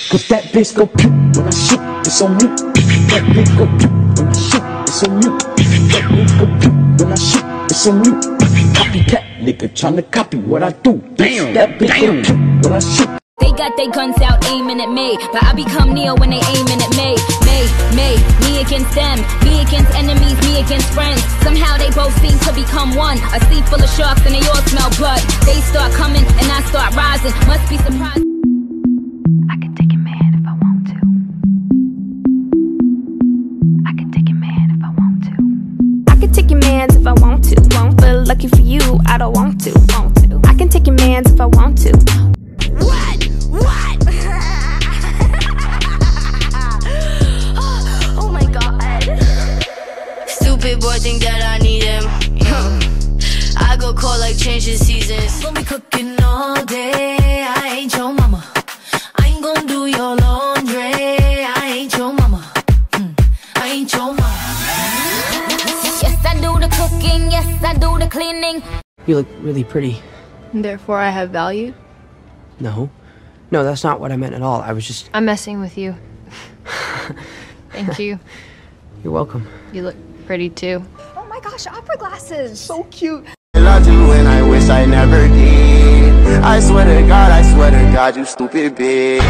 Cause that bitch go pew when I shoot, it's on mute. That bitch go pew when I shoot, it's on mute. That bitch go pew when I shoot, it's on mute. Copycat nigga tryna copy what I do. Damn, that bitch go pew when I shoot. They got their guns out aiming at me, but I become Neo when they aiming at me. Me against them, me against enemies, me against friends. Somehow they both seem to become one. A sea full of sharks and they all smell blood. They start coming and I start rising. Must be surprised. I can take a man if I want to. I can take a man if I want to. I can take your mans if I want to. But lucky for you, I don't want to. I can take your mans if I want to. What? Oh my god. Stupid boy think that I need him. I go cold like changing seasons. Don't be cooking all day. I ain't your mama. I ain't gon' do your laundry. I ain't your mama. I ain't your mama. Yes, I do the cooking. Yes, I do the cleaning. You look really pretty. Therefore I have value? No, that's not what I meant at all. I was just... I'm messing with you. Thank you. You're welcome. You look pretty too. Oh my gosh, opera glasses. So cute. I do and I wish I never did. I swear to God, you stupid bitch.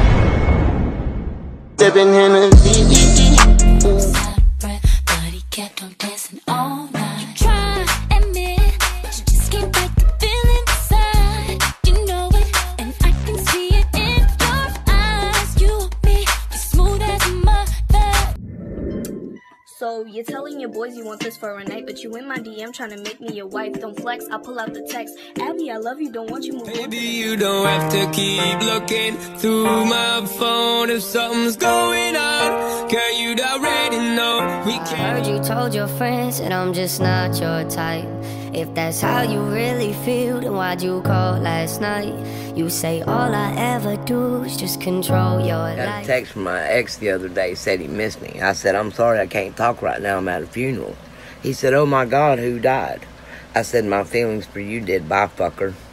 Sipping Hennessy. But he kept on dancing all night. Try admit, but you just can't break the feeling inside. You know it, and I can see it in your eyes. You and me, we smooth as mother. So you're telling your boys you want this for a night, but you in my DM trying to make me your wife. Don't flex, I'll pull out the text. Abby, I love you, don't want you move on. Baby, you don't have to keep looking through my phone if something's going on. Girl, you'd already know we can't. I heard you told your friends that I'm just not your type. If that's how you really feel, then why'd you call last night? You say all I ever do is just control your life. Got a text from my ex the other day, said he missed me. I said, I'm sorry, I can't talk right now, I'm at a funeral. He said, oh my God, who died? I said, my feelings for you did, bye fucker.